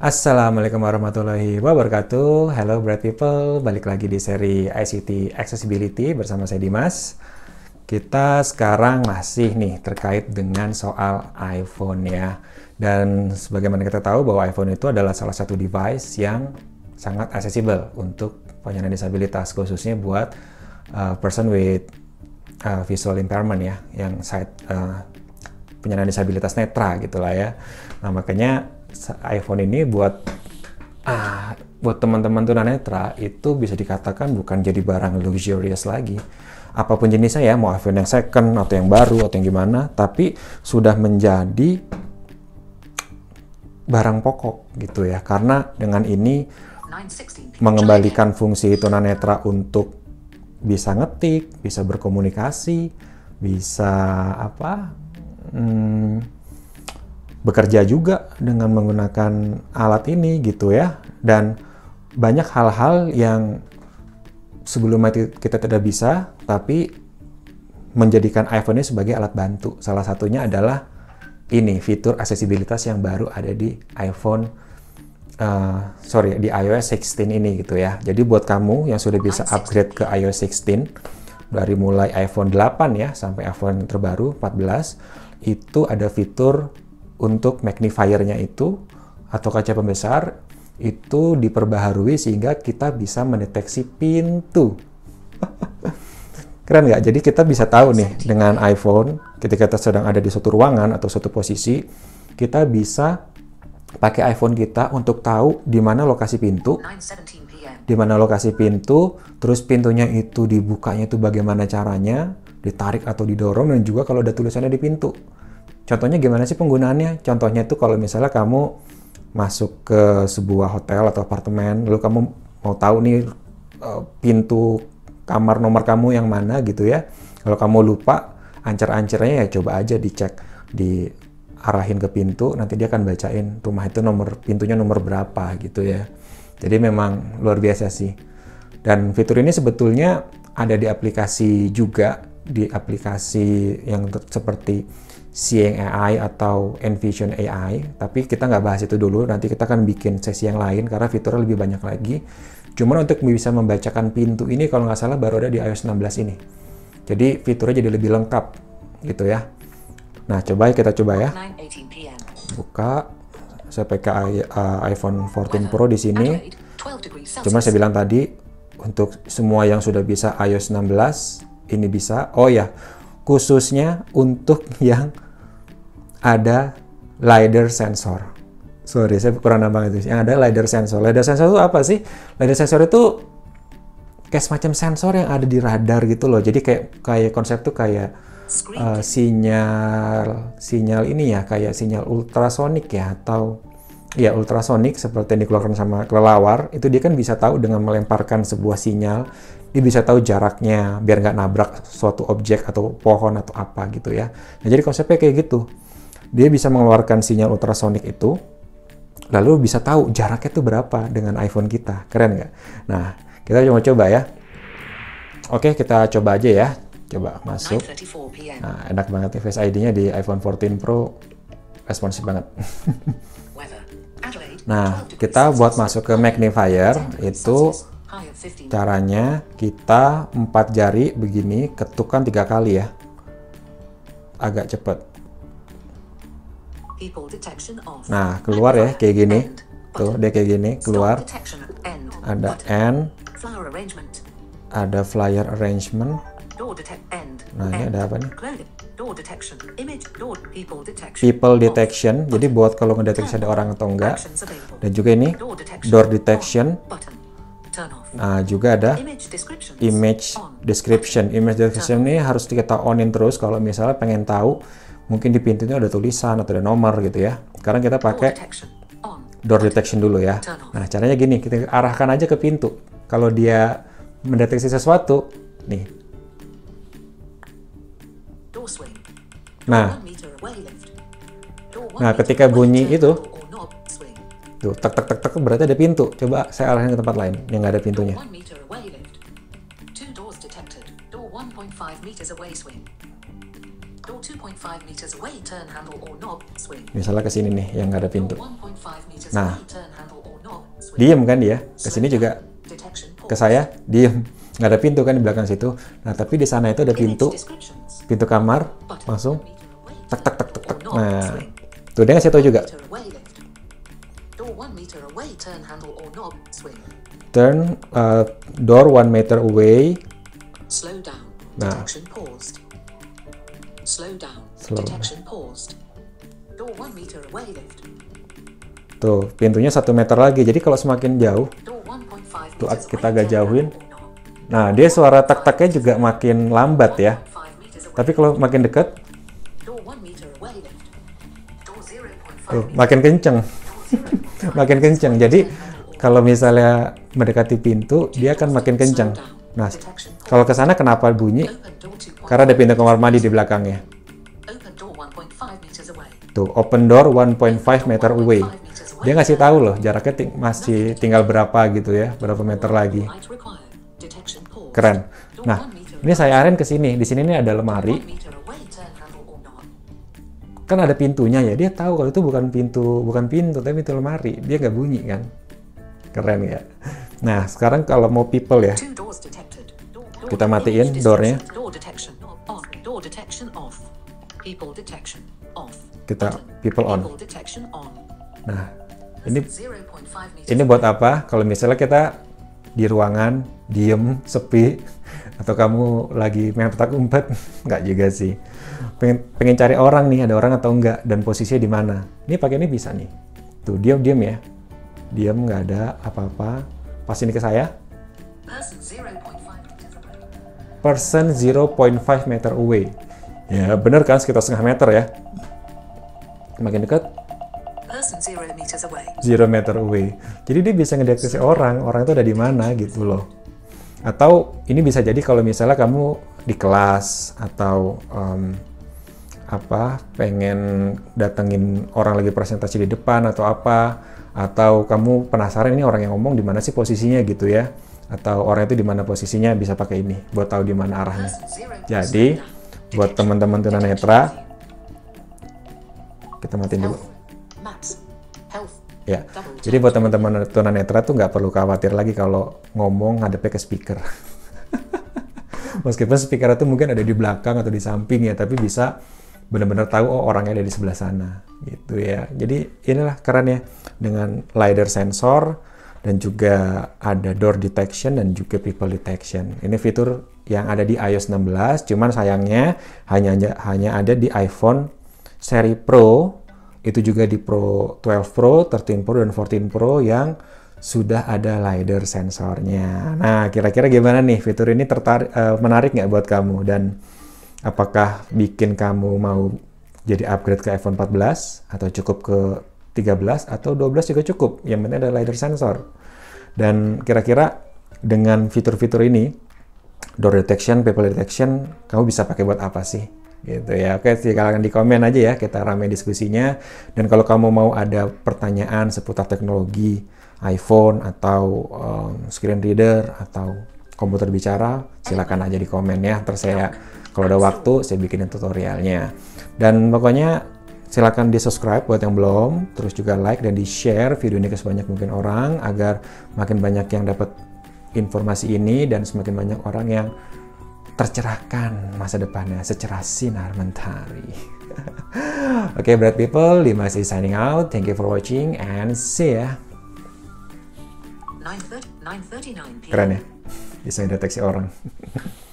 Assalamualaikum warahmatullahi wabarakatuh. Hello bright people, balik lagi di seri ICT Accessibility bersama saya Dimas. Kita sekarang masih nih terkait dengan soal iPhone ya. Dan sebagaimana kita tahu bahwa iPhone itu adalah salah satu device yang sangat accessible untuk penyandang disabilitas, khususnya buat person with visual impairment ya, yang penyandang disabilitas netra gitulah ya. Nah, makanya iPhone ini buat teman-teman tunanetra itu bisa dikatakan bukan jadi barang luxurious lagi. Apapun jenisnya ya, mau iPhone yang second atau yang baru atau yang gimana, tapi sudah menjadi barang pokok gitu ya. Karena dengan ini mengembalikan fungsi tunanetra untuk bisa ngetik, bisa berkomunikasi, bisa bekerja juga dengan menggunakan alat ini gitu ya. Dan banyak hal-hal yang sebelumnya kita tidak bisa, tapi menjadikan iPhone ini sebagai alat bantu. Salah satunya adalah ini, fitur aksesibilitas yang baru ada di di iOS 16 ini gitu ya. Jadi buat kamu yang sudah bisa upgrade ke iOS 16 dari mulai iPhone 8 ya sampai iPhone terbaru 14, itu ada fitur untuk magnifier-nya itu atau kaca pembesar itu diperbaharui sehingga kita bisa mendeteksi pintu. Keren nggak? Jadi kita bisa tahu nih dengan iPhone ketika kita sedang ada di suatu ruangan atau suatu posisi, kita bisa pakai iPhone kita untuk tahu di mana lokasi pintu, terus pintunya itu dibukanya itu bagaimana caranya, ditarik atau didorong, dan juga kalau ada tulisannya di pintu. Contohnya gimana sih penggunaannya? Contohnya itu kalau misalnya kamu masuk ke sebuah hotel atau apartemen, lalu kamu mau tahu nih pintu kamar nomor kamu yang mana gitu ya. Kalau kamu lupa ancer-ancernya ya coba aja dicek, diarahin ke pintu, nanti dia akan bacain rumah itu pintunya nomor berapa gitu ya. Jadi memang luar biasa sih. Dan fitur ini sebetulnya ada di aplikasi juga, di aplikasi yang seperti Seeing AI atau Envision AI, tapi kita nggak bahas itu dulu, nanti kita akan bikin sesi yang lain karena fiturnya lebih banyak lagi. Cuman untuk bisa membacakan pintu ini kalau nggak salah baru ada di iOS 16 ini. Jadi fiturnya jadi lebih lengkap gitu ya. Nah, kita coba ya. Buka, saya pakai iPhone 14 Pro di sini. Cuma saya bilang tadi untuk semua yang sudah bisa iOS 16 ini bisa. Oh ya, khususnya untuk yang ada LiDAR sensor. Sorry, saya kurang nambah itu. Yang ada LiDAR sensor. LiDAR sensor itu apa sih? LiDAR sensor itu kayak semacam sensor yang ada di radar gitu loh. Jadi kayak konsep tuh kayak sinyal ini ya, kayak sinyal ultrasonik ya, atau ya ultrasonik seperti yang dikeluarkan sama kelelawar. Itu dia kan bisa tahu dengan melemparkan sebuah sinyal, dia bisa tahu jaraknya biar nggak nabrak suatu objek atau pohon atau apa gitu ya. Nah, jadi konsepnya kayak gitu. Dia bisa mengeluarkan sinyal ultrasonik itu, lalu bisa tahu jaraknya tuh berapa dengan iPhone kita. Keren nggak? Nah, kita coba ya. Oke, kita coba aja ya. Coba masuk. Nah, enak banget nih Face ID-nya di iPhone 14 Pro. Responsif banget. Nah, kita buat masuk ke magnifier itu caranya kita 4 jari begini, ketukkan 3 kali ya. Agak cepet. Nah, keluar ya kayak gini. Tuh, dia kayak gini, keluar. Ada end. Ada flyer arrangement. Nah, ini ada apa nih? People detection. Jadi buat kalau ngedeteksi ada orang atau enggak. Dan juga ini door detection. Nah, juga ada image description. Image description ini harus kita onin terus kalau misalnya pengen tahu mungkin di pintunya ada tulisan atau ada nomor gitu ya. Sekarang kita pakai door detection dulu ya. Nah, caranya gini, kita arahkan aja ke pintu. Kalau dia mendeteksi sesuatu, nih. Nah, ketika bunyi itu, tuh, tek tek tek tek, berarti ada pintu. Coba saya arahin ke tempat lain yang nggak ada pintunya. Misalnya ke sini nih yang nggak ada pintu. Nah, diem kan dia. Kesini juga ke saya diem, nggak ada pintu kan di belakang situ. Nah tapi di sana itu ada pintu kamar, langsung tak tak tak tak tak. Nah tuh dia ngasih tahu juga. Turn door 1 meter away. Nah, slow. Tuh pintunya 1 meter lagi. Jadi kalau semakin jauh, tuh kita agak jauhin. Nah dia suara tak-taknya juga makin lambat ya. Tapi kalau makin dekat, tuh makin kenceng. Makin kenceng. Jadi kalau misalnya mendekati pintu, dia akan makin kenceng. Nah, kalau ke sana kenapa bunyi? Karena ada pintu kamar mandi di belakangnya. Tuh, open door 1.5 meter away. Dia ngasih tahu loh, jaraknya masih tinggal berapa gitu ya, berapa meter lagi. Keren. Nah, ini saya arahin ke sini. Di sini nih ada lemari. Kan ada pintunya ya, dia tahu kalau itu bukan pintu, tapi pintu lemari. Dia nggak bunyi kan? Keren ya. Nah, sekarang kalau mau people ya, kita matiin doornya. Kita people on. Nah, ini buat apa? Kalau misalnya kita di ruangan, diem, sepi, atau kamu lagi main petak umpet, nggak juga sih. Pengen cari orang nih, ada orang atau enggak, dan posisinya di mana. Ini pakai ini bisa nih. Tuh, diam ya. Diam, nggak ada apa-apa. Pas ini ke saya. Person 0.5 meter away. Ya, bener kan? Sekitar setengah meter ya. Makin dekat. 0 meter away. Jadi dia bisa ngedeteksi orang itu ada di mana gitu loh. Atau ini bisa jadi kalau misalnya kamu di kelas atau pengen datengin orang lagi presentasi di depan atau apa, atau kamu penasaran ini orang yang ngomong di mana sih posisinya gitu ya, atau orang itu di mana posisinya, bisa pakai ini buat tahu di mana arahnya. Jadi buat teman-teman tunanetra, kita matiin dulu. Ya, jadi buat teman-teman tunanetra tuh nggak perlu khawatir lagi kalau ngomong ngadepnya ke speaker. Meskipun speaker itu mungkin ada di belakang atau di samping ya, tapi bisa benar-benar tahu orangnya ada di sebelah sana gitu ya. Jadi inilah keren ya, dengan LiDAR sensor dan juga ada door detection dan juga people detection. Ini fitur yang ada di iOS 16, cuman sayangnya hanya ada di iPhone seri Pro. Itu juga di Pro 12 Pro, 13 Pro, dan 14 Pro yang sudah ada LiDAR sensornya. Nah, kira-kira gimana nih fitur ini menarik nggak buat kamu? Dan apakah bikin kamu mau jadi upgrade ke iPhone 14? Atau cukup ke 13? Atau 12 juga cukup? Yang penting ada LiDAR sensor. Dan kira-kira dengan fitur-fitur ini, door detection, people detection, kamu bisa pakai buat apa sih? Gitu ya. Oke, silahkan di komen aja ya, kita ramai diskusinya. Dan kalau kamu mau ada pertanyaan seputar teknologi iPhone atau screen reader atau komputer bicara, silakan aja di komen ya. Terus saya kalau ada waktu saya bikinin tutorialnya. Dan pokoknya silakan di subscribe buat yang belum, terus juga like dan di share video ini ke sebanyak mungkin orang agar makin banyak yang dapat informasi ini dan semakin banyak orang yang tercerahkan masa depannya secerah sinar mentari. Oke, bright people, Dimas is signing out. Thank you for watching and see ya. 9:39 PM. Keren ya, bisa deteksi orang.